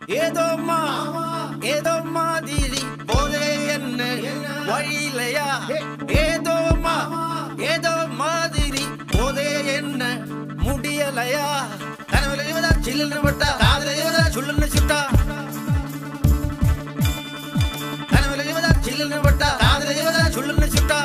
ஏதோம்மா ஏதோ மாதிரி போதே என்ன வழியிலையா ஏதோம்மா ஏதோ மாதிரி போதே என்ன முடியலையா கனவுல இவதா சில்லுன்னு பட்டா காதல இவதா சுள்ளுன்னு சுட்டா கனவுல இவதா சில்லுன்னு பட்டா காதல இவதா சுள்ளுன்னு சுட்டா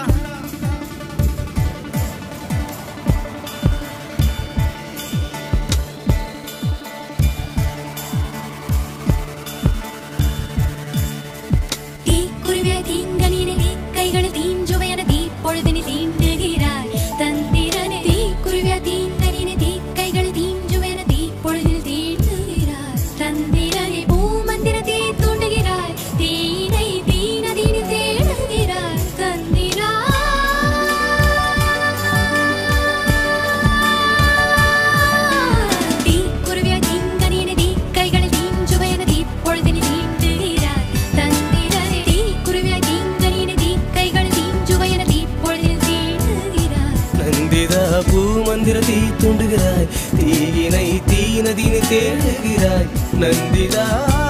பூமந்திர தீ தூண்டுகிறாய் தீயினை தீனதினை தேடுகிறாய் நந்திதா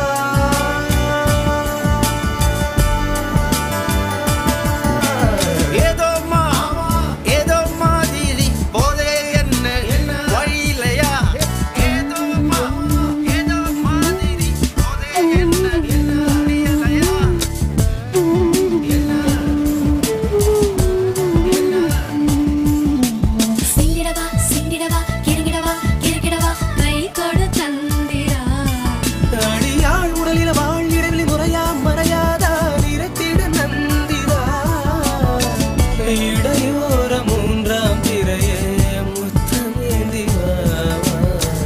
ஏதோம்மா ஏதோ மாதிரி போதே என்ன வழியிலையா ஏதோம்மா ஏதோ மாதிரி போதே என்ன முடியலையா அடியாள் உடலில வாழ்விடங்களில் முறையா மறையாதா நிறத்திட நந்திதா இடையோர மூன்றாம் திரையே முத்தமேந்திவா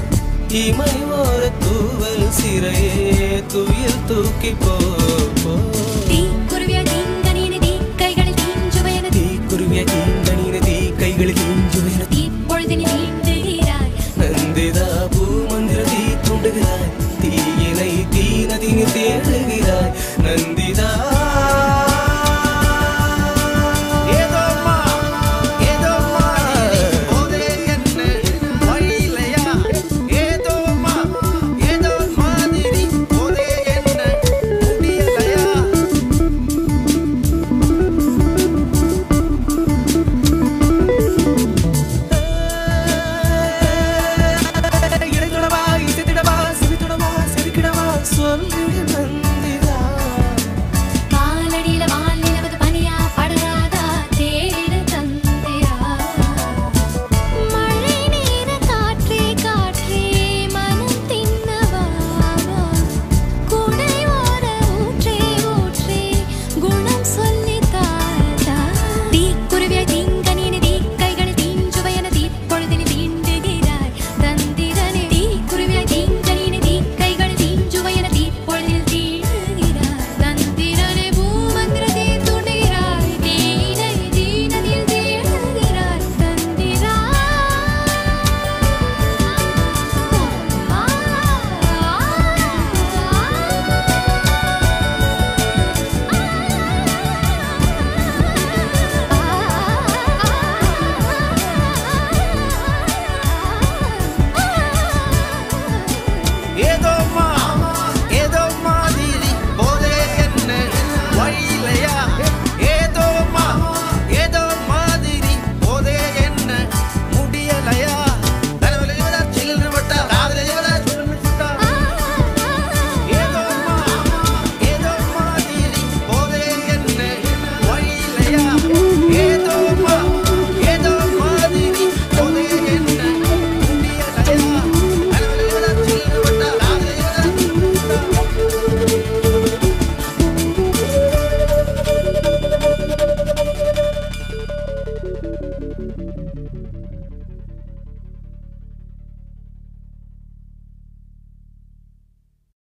இமை ஓர தூவல் சிறையே துயில் தூக்கி போ